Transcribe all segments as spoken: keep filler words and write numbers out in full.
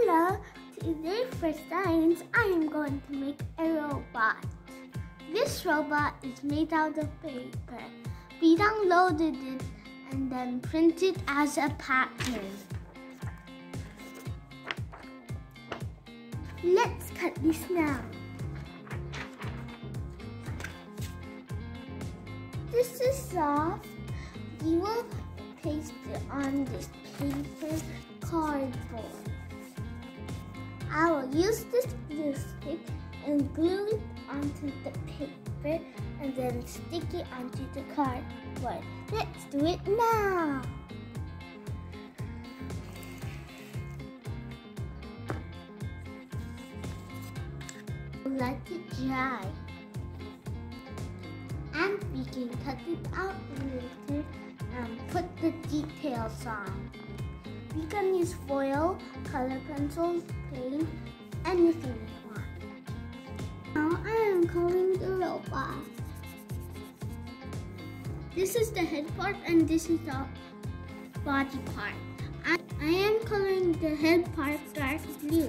Hello, today for science I am going to make a robot. This robot is made out of paper. We downloaded it and then printed as a pattern. Let's cut this now. This is soft. We will paste it on this paper cardboard. I will use this glue stick and glue it onto the paper and then stick it onto the cardboard. Let's do it now. Let it dry. And we can cut it out later and put the details on. We can use foil, color pencils, paint, anything you want. Now I am coloring the robot. This is the head part and this is the body part. I, I am coloring the head part dark blue.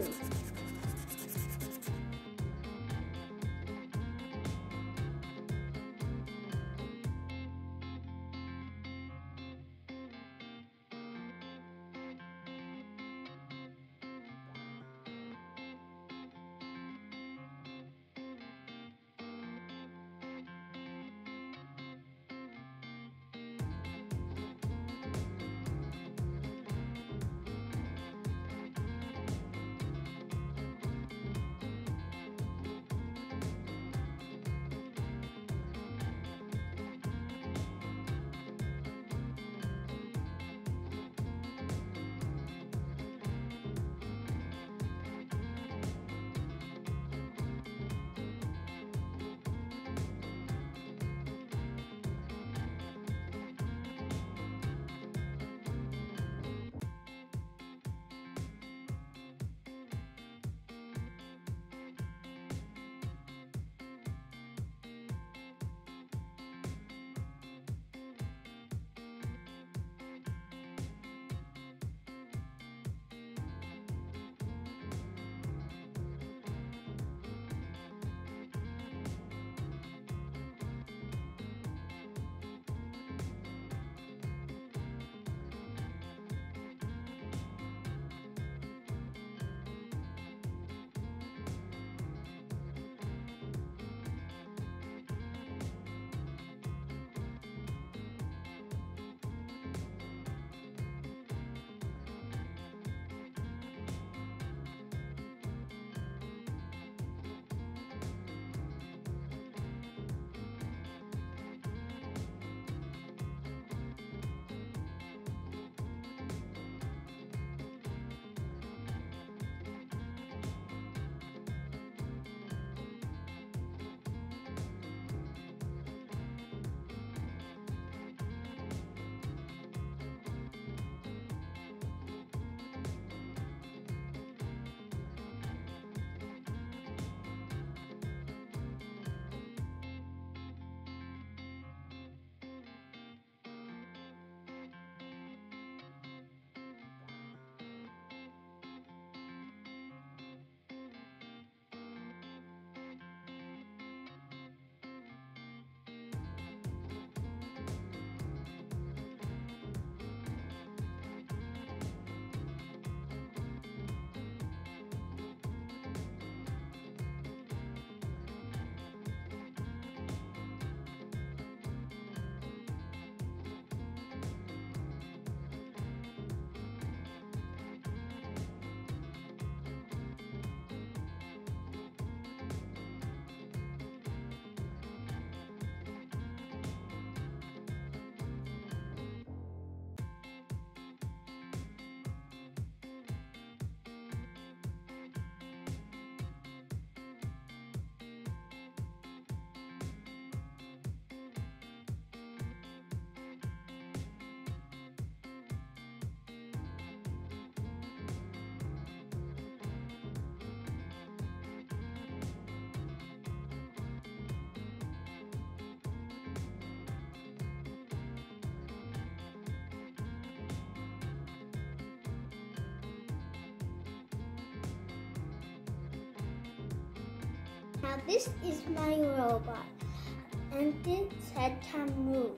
Now this is my robot, and its head can move.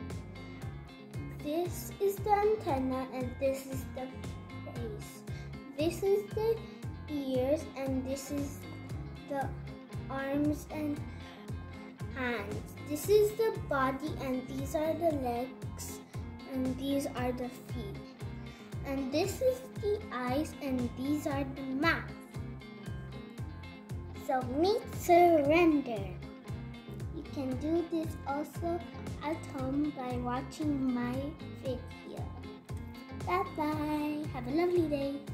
This is the antenna, and this is the face. This is the ears, and this is the arms and hands. This is the body, and these are the legs, and these are the feet. And this is the eyes, and these are the mouth. So meet surrender. You can do this also at home by watching my video. Bye bye. Have a lovely day.